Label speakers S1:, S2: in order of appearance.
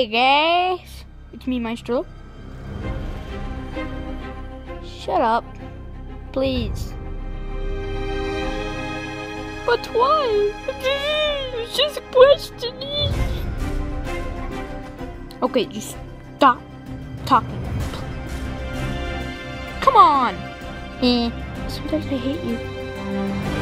S1: Hey guys, it's me, Maestro. Shut up, please. But why? It's just a question. Okay, just stop talking. Come on. Sometimes I hate you.